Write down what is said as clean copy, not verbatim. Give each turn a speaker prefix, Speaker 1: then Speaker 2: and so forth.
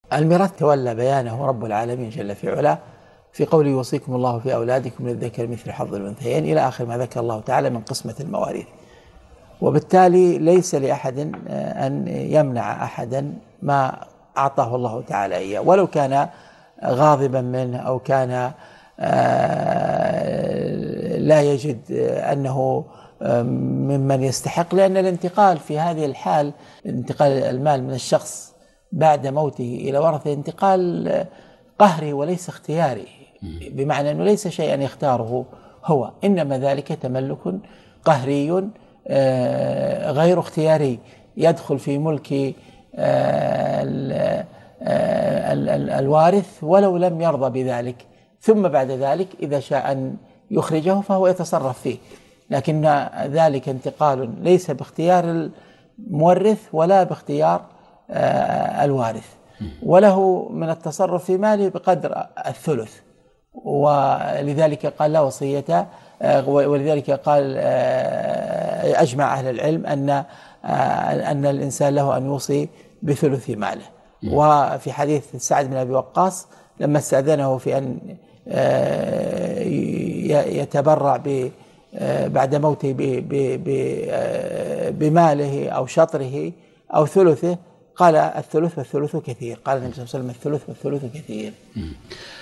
Speaker 1: الميراث تولى بيانه رب العالمين جل في علاه في قوله: يوصيكم الله في أولادكم للذكر مثل حظ الأنثيين، إلى آخر ما ذكر الله تعالى من قسمة المواريث. وبالتالي ليس لأحد أن يمنع أحدا ما أعطاه الله تعالى إياه، ولو كان غاضبا منه أو كان لا يجد أنه ممن يستحق، لأن الانتقال في هذه الحال، انتقال المال من الشخص بعد موته إلى ورثه، انتقال قهري وليس اختياري، بمعنى أنه ليس شيئا يختاره هو، إنما ذلك تملك قهري غير اختياري يدخل في ملك الوارث ولو لم يرضى بذلك، ثم بعد ذلك إذا شاء أن يخرجه فهو يتصرف فيه، لكن ذلك انتقال ليس باختيار المورث ولا باختيار الوارث، وله من التصرف في ماله بقدر الثلث. ولذلك قال لا وصية، ولذلك قال أجمع أهل العلم أن الإنسان له أن يوصي بثلث ماله. وفي حديث سعد بن أبي وقاص لما استأذنه في أن يتبرع بعد موته بماله أو شطره أو ثلثه، قال الثلث والثلث كثير، قال النبي صلى الله عليه وسلم الثلث والثلث كثير.